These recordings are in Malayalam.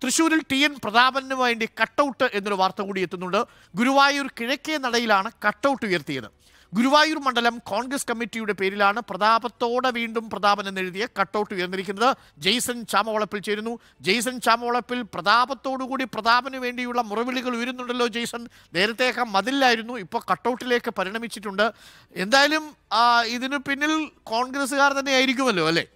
തൃശ്ശൂരിൽ TN പ്രതാപന് വേണ്ടി കട്ടൗട്ട് എന്നൊരു വാർത്ത കൂടി എത്തുന്നുണ്ട്. ഗുരുവായൂർ കിഴക്കേ നടയിലാണ് കട്ടൗട്ട് ഉയർത്തിയത്. ഗുരുവായൂർ മണ്ഡലം കോൺഗ്രസ് കമ്മിറ്റിയുടെ പേരിലാണ് പ്രതാപത്തോടെ വീണ്ടും പ്രതാപൻ എന്നെഴുതിയ കട്ടൗട്ട് ഉയർന്നിരിക്കുന്നത്. ജെയ്സൺ ചാമവളപ്പിൽ ചേരുന്നു. ജെയ്സൺ ചാമവളപ്പിൽ പ്രതാപത്തോടുകൂടി പ്രതാപന് വേണ്ടിയുള്ള മുറവിളികൾ ഉയരുന്നുണ്ടല്ലോ ജെയ്സൺ. നേരത്തെയൊക്കെ മതിലായിരുന്നു, ഇപ്പോൾ കട്ടൗട്ടിലേക്ക് പരിണമിച്ചിട്ടുണ്ട്. എന്തായാലും ഇതിന് പിന്നിൽ കോൺഗ്രസ്സുകാർ തന്നെ ആയിരിക്കുമല്ലോ അല്ലേ?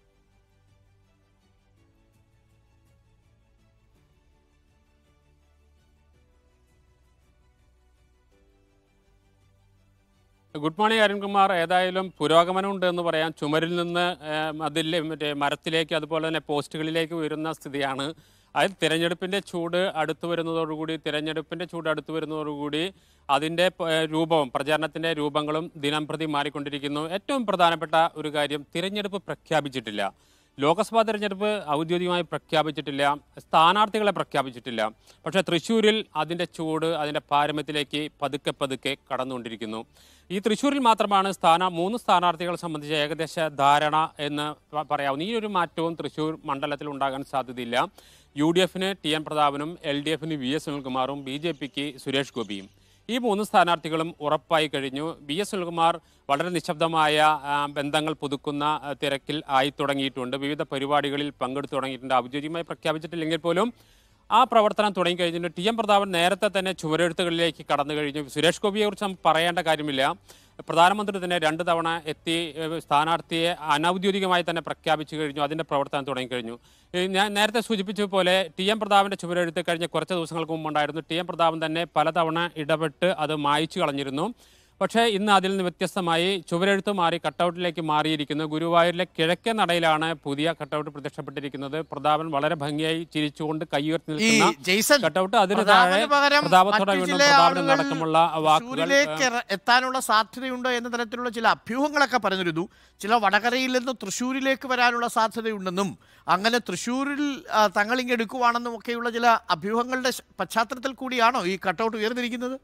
Good morning Arunkumar. ഏതായാലും പുരോഗമനമുണ്ട് എന്ന് പറയാം. ചുമരിൽ നിന്ന് മരത്തിലേക്ക് അതുപോലെ തന്നെ പോസ്റ്റുകളിലേക്ക് ഉയരുന്ന സ്ഥിതിയാണ്. അതിൽ തിരഞ്ഞെടുപ്പിൻ്റെ ചൂട് അടുത്തു വരുന്നതോടുകൂടി അതിൻ്റെ രൂപവും പ്രചാരണത്തിൻ്റെ രൂപങ്ങളും ദിനം പ്രതി മാറിക്കൊണ്ടിരിക്കുന്നു. ഏറ്റവും പ്രധാനപ്പെട്ട ഒരു കാര്യം, തിരഞ്ഞെടുപ്പ് പ്രഖ്യാപിച്ചിട്ടില്ല. ലോക്സഭാ തിരഞ്ഞെടുപ്പ് ഔദ്യോഗികമായി പ്രഖ്യാപിച്ചിട്ടില്ല, സ്ഥാനാർത്ഥികളെ പ്രഖ്യാപിച്ചിട്ടില്ല. പക്ഷേ തൃശ്ശൂരിൽ അതിൻ്റെ ചൂട് അതിൻ്റെ പാരമ്യത്തിലേക്ക് പതുക്കെ കടന്നുകൊണ്ടിരിക്കുന്നു. ഈ തൃശ്ശൂരിൽ മാത്രമാണ് 3 സ്ഥാനാർത്ഥികളെ സംബന്ധിച്ച് ഏകദേശ ധാരണ എന്ന് പറയാവുന്ന. ഈ ഒരു മാറ്റവും തൃശ്ശൂർ മണ്ഡലത്തിൽ ഉണ്ടാകാൻ സാധ്യതയില്ല. UDFന് TN പ്രതാപനും LDFന് VS സുനിൽകുമാറും BJPക്ക് സുരേഷ് ഗോപിയും. ഈ 3 സ്ഥാനാർത്ഥികളും ഉറപ്പായി കഴിഞ്ഞു. VS സുനിൽകുമാർ വളരെ നിശബ്ദമായ ബന്ധങ്ങൾ പുതുക്കുന്ന തിരക്കിൽ ആയി തുടങ്ങിയിട്ടുണ്ട്. വിവിധ പരിപാടികളിൽ പങ്കെടുത്തു തുടങ്ങിയിട്ടുണ്ട്. ഔദ്യോഗികമായി പ്രഖ്യാപിച്ചിട്ടില്ലെങ്കിൽ പോലും ആ പ്രവർത്തനം തുടങ്ങിക്കഴിഞ്ഞിട്ടുണ്ട്. TN പ്രതാപൻ നേരത്തെ തന്നെ ചുവരെഴുത്തുകളിലേക്ക് കടന്നു കഴിഞ്ഞു. സുരേഷ് ഗോപിയെക്കുറിച്ച് നമുക്ക് പറയേണ്ട കാര്യമില്ല. പ്രധാനമന്ത്രി തന്നെ 2 തവണ എത്തി സ്ഥാനാർത്ഥിയെ അനൗദ്യോഗികമായി തന്നെ പ്രഖ്യാപിച്ചു കഴിഞ്ഞു. അതിൻ്റെ പ്രവർത്തനം തുടങ്ങിക്കഴിഞ്ഞു. ഞാൻ നേരത്തെ സൂചിപ്പിച്ചതുപോലെ TN പ്രതാപൻ്റെ ചുവരെഴുത്ത് കഴിഞ്ഞ കുറച്ച് ദിവസങ്ങൾക്ക് മുമ്പുണ്ടായിരുന്നു. TN പ്രതാപൻ തന്നെ പലതവണ ഇടപെട്ട് അത് മായ്ച്ചു കളഞ്ഞിരുന്നു. പക്ഷേ ഇന്ന് അതിൽ നിന്ന് വ്യത്യസ്തമായി ചുവരെഴുത്ത് മാറി കട്ടൗട്ടിലേക്ക് മാറിയിരിക്കുന്നു. ഗുരുവായൂരിലെ കിഴക്കേ നടയിലാണ് പുതിയ കട്ടൗട്ട് പ്രത്യക്ഷപ്പെട്ടിരിക്കുന്നത്. പ്രതാപൻ വളരെ ഭംഗിയായി ചിരിച്ചുകൊണ്ട് കൈയുയർത്തി നിൽക്കുന്ന കട്ടൗട്ട്. അതിന് താഴെ പ്രതാപത്തോടെ വീണ്ടും പ്രതാപൻ അടക്കമുള്ള വാക്കുകൾ എത്താനുള്ള സാധ്യതയുണ്ട് എന്ന തരത്തിലുള്ള ചില അഭ്യൂഹങ്ങളൊക്കെ പറഞ്ഞിരുന്നു. ചില വടകരയിൽ നിന്ന് തൃശ്ശൂരിലേക്ക് വരാനുള്ള സാധ്യതയുണ്ടെന്നും അങ്ങനെ തൃശ്ശൂരിൽ തങ്ങളിങ്ങെടുക്കുവാണെന്നും ഒക്കെയുള്ള ചില അഭ്യൂഹങ്ങളുടെ പശ്ചാത്തലത്തിൽ കൂടിയാണോ ഈ കട്ടൗട്ട് ഉയർന്നിരിക്കുന്നത്?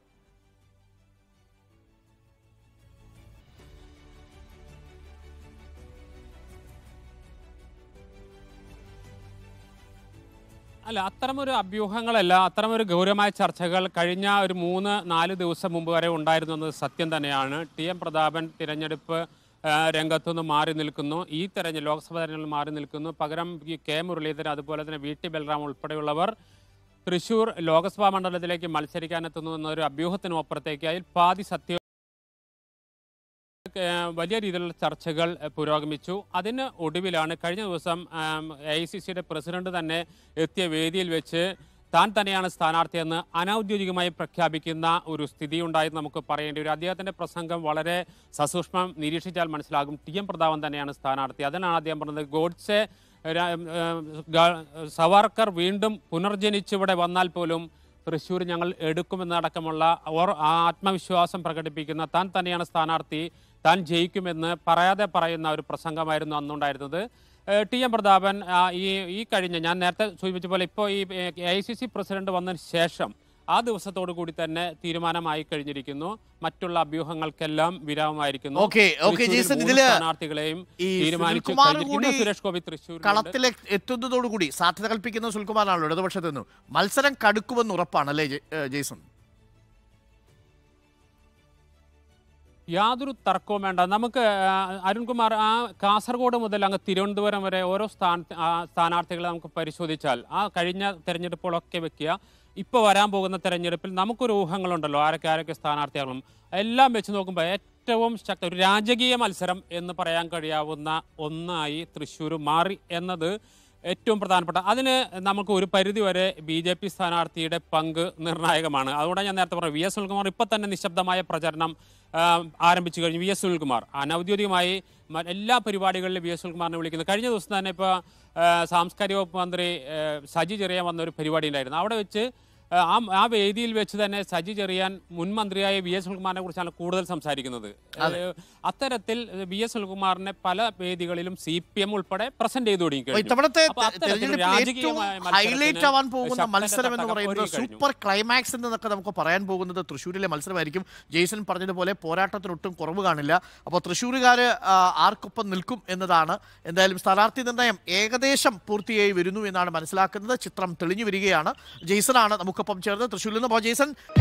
അല്ല, അത്തരമൊരു അഭ്യൂഹങ്ങളല്ല, അത്തരമൊരു ഗൗരവമായ ചർച്ചകൾ കഴിഞ്ഞ ഒരു 3-4 ദിവസം മുമ്പ് വരെ ഉണ്ടായിരുന്നു എന്നത് സത്യം തന്നെയാണ്. TN പ്രതാപൻ തിരഞ്ഞെടുപ്പ് രംഗത്തുനിന്ന് മാറി നിൽക്കുന്നു. ഈ ലോക്സഭാ തെരഞ്ഞെടുപ്പിൽ മാറി നിൽക്കുന്നു. പകരം K മുരളീധരൻ അതുപോലെ തന്നെ VT ബൽറാം ഉൾപ്പെടെയുള്ളവർ തൃശ്ശൂർ ലോക്സഭാ മണ്ഡലത്തിലേക്ക് മത്സരിക്കാനെത്തുന്നു എന്നൊരു അഭ്യൂഹത്തിനും അപ്പുറത്തേക്ക് അതിൽ പാതി സത്യം വലിയ രീതിയിലുള്ള ചർച്ചകൾ പുരോഗമിച്ചു. അതിന് ഒടുവിലാണ് കഴിഞ്ഞ ദിവസം AICCയുടെ പ്രസിഡന്റ് തന്നെ എത്തിയ വേദിയിൽ വെച്ച് താൻ തന്നെയാണ് സ്ഥാനാർത്ഥിയെന്ന് അനൗദ്യോഗികമായി പ്രഖ്യാപിക്കുന്ന ഒരു സ്ഥിതി ഉണ്ടായെന്ന് നമുക്ക് പറയേണ്ടി വരും. അദ്ദേഹത്തിൻ്റെ പ്രസംഗം വളരെ സസൂക്ഷ്മം നിരീക്ഷിച്ചാൽ മനസ്സിലാകും. TN പ്രതാപൻ തന്നെയാണ് സ്ഥാനാർത്ഥി. അതിനാണ് അദ്ദേഹം പറഞ്ഞത്, ഗോഡ്സെ സവർക്കർ വീണ്ടും പുനർജനിച്ചിവിടെ വന്നാൽ പോലും തൃശ്ശൂർ ഞങ്ങൾ എടുക്കുമെന്നടക്കമുള്ള ആത്മവിശ്വാസം പ്രകടിപ്പിക്കുന്ന താൻ തന്നെയാണ് സ്ഥാനാർത്ഥി, താൻ ജയിക്കുമെന്ന് പറയാതെ പറയുന്ന ഒരു പ്രസംഗമായിരുന്നു അന്നുണ്ടായിരുന്നത്. TN പ്രതാപൻ ഈ കഴിഞ്ഞ ഞാൻ നേരത്തെ സൂചിപ്പിച്ച പോലെ ഇപ്പോൾ ഈ AICC പ്രസിഡന്റ് വന്നതിന് ശേഷം ആ ദിവസത്തോടു കൂടി തന്നെ തീരുമാനമായി കഴിഞ്ഞിരിക്കുന്നു. മറ്റുള്ള അഭ്യൂഹങ്ങൾക്കെല്ലാം വിരാമമായിരിക്കുന്നു. സ്ഥാനാർത്ഥികളെയും തീരുമാനിച്ചു കഴിഞ്ഞിരിക്കുന്നു. സുരേഷ് ഗോപി തൃശ്ശൂർ കളത്തിൽ എത്തുന്നതോടുകൂടി സാധ്യത കൽപ്പിക്കുന്ന സുനിൽകുമാറാണല്ലോ ഇടതുപക്ഷത്ത് നിന്ന്. മത്സരം കടുക്കുമെന്ന് ഉറപ്പാണ് അല്ലേ ജെയ്സൺ? യാതൊരു തർക്കവും വേണ്ട. നമുക്ക് അരുൺകുമാർ, കാസർഗോഡ് മുതൽ അങ്ങ് തിരുവനന്തപുരം വരെ ഓരോ സ്ഥാനാർത്ഥികളെ നമുക്ക് പരിശോധിച്ചാൽ കഴിഞ്ഞ തെരഞ്ഞെടുപ്പുകളൊക്കെ വെക്കുക, ഇപ്പോൾ വരാൻ പോകുന്ന തെരഞ്ഞെടുപ്പിൽ നമുക്കൊരു ഊഹങ്ങളുണ്ടല്ലോ ആരൊക്കെ സ്ഥാനാർത്ഥികളും എല്ലാം വെച്ച് നോക്കുമ്പോൾ ഏറ്റവും ഒരു രാജകീയ മത്സരം എന്ന് പറയാൻ കഴിയാവുന്ന ഒന്നായി തൃശ്ശൂർ മാറി എന്നത് ഏറ്റവും പ്രധാനപ്പെട്ട. അതിന് നമുക്ക് ഒരു പരിധിവരെ BJP സ്ഥാനാർത്ഥിയുടെ പങ്ക് നിർണായകമാണ്. അതുകൊണ്ടാണ് ഞാൻ നേരത്തെ പറഞ്ഞു, VS സുനിൽകുമാർ ഇപ്പോൾ തന്നെ നിശബ്ദമായ പ്രചരണം ആരംഭിച്ചു കഴിഞ്ഞു. VS സുനിൽകുമാർ അനൗദ്യോഗികമായി എല്ലാ പരിപാടികളിലും VS സുനിൽകുമാറിനെ വിളിക്കുന്നു. കഴിഞ്ഞ ദിവസം തന്നെ ഇപ്പോൾ സാംസ്കാരിക വകുപ്പ് മന്ത്രി സജി ചെറിയാൻ വന്ന ഒരു പരിപാടി ഉണ്ടായിരുന്നു. അവിടെ വെച്ച് ആ വേദിയിൽ വെച്ച് തന്നെ സജി ചെറിയാൻ മുൻ മന്ത്രിയായ വി.എസ്. സുനിൽകുമാറിനെ കുറിച്ചാണ് കൂടുതൽ സംസാരിക്കുന്നത്. അത്തരത്തിൽ വി.എസ്. സുനിൽകുമാറിനെ പല വേദികളിലും CPM ഉൾപ്പെടെ പ്രസന്റ് ചെയ്തു ഇത്തവണത്തെ ഹൈലൈറ്റ് ആവാൻ പോകുന്ന മത്സരം എന്ന് പറയുന്നത് സൂപ്പർ ക്ലൈമാക്സ് എന്നൊക്കെ നമുക്ക് പറയാൻ പോകുന്നത് തൃശ്ശൂരിലെ മത്സരമായിരിക്കും. ജെയ്സൺ പറഞ്ഞതുപോലെ പോരാട്ടത്തിനൊട്ടും കുറവ് കാണില്ല. അപ്പോൾ തൃശ്ശൂരുകാർ ആർക്കൊപ്പം നിൽക്കും എന്നതാണ്. എന്തായാലും സ്ഥാനാർത്ഥി നിർണയം ഏകദേശം പൂർത്തിയായി വരുന്നു എന്നാണ് മനസ്സിലാക്കുന്നത്. ചിത്രം തെളിഞ്ഞു വരികയാണ്. ജെയ്സൺ ആണ് നമുക്കൊപ്പം ചേർന്ന് തൃശ്ശൂരിൽ നിന്ന്. അപ്പോൾ ജെയ്സൺ